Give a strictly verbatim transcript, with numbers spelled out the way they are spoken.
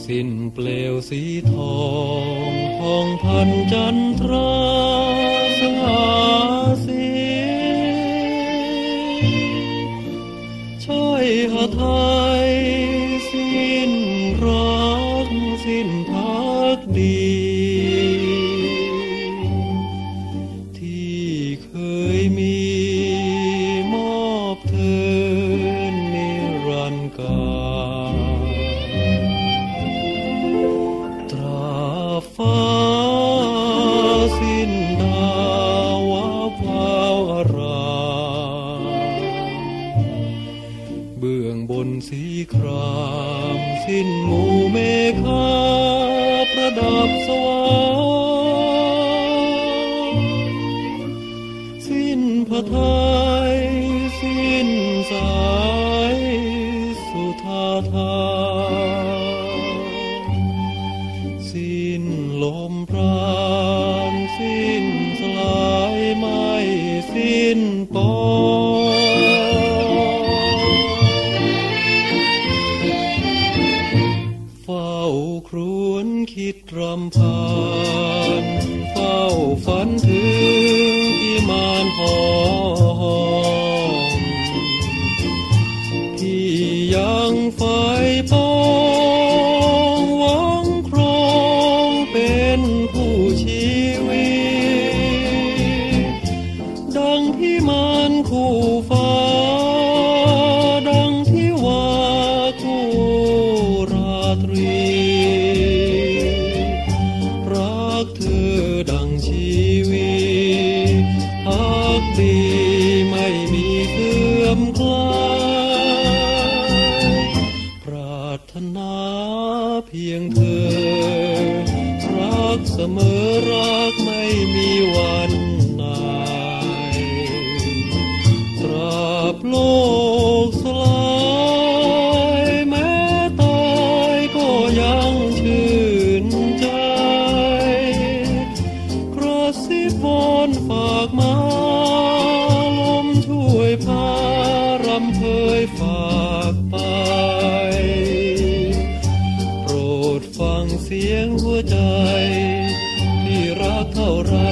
สิ้นเปลวสีทองห้องพันจันทราสง่าสีช่อยหาไทยสิ้นรักสิ้นพักดีที่เคยมีมอบเธอนิรันดร์กาลตราบฟ้าสิ้นดาววาวอารามเบื้องบนสีครามสิ้นหมู่เมฆาประดับสว่างสิ้นพระทัยสิ้นสายสุธาธาสิ้นลมปราณสิ้นสลายไม่สิ้นปองเฝ้าครวญคิดรำพันเฝ้าฝันถึงที่มานหอมที่ยังไฟปองหวังครองเป็นผู้ชีวิตดังที่มานคู่ฟ้าดังที่ว่าคู่ราตรีรักเธอดังชีวิตฮักดีไม่มีเสื่อมคลายปรารถนาเพียงเธอรักเสมอรักไม่มีวันนายตราบโลกสลายแม้ตายก็ยังชื่นใจกระซิบวอนฝากมาลมช่วยพารำเพยฝากไปโปรดฟังเสียงหัวใจที่รักเท่าไร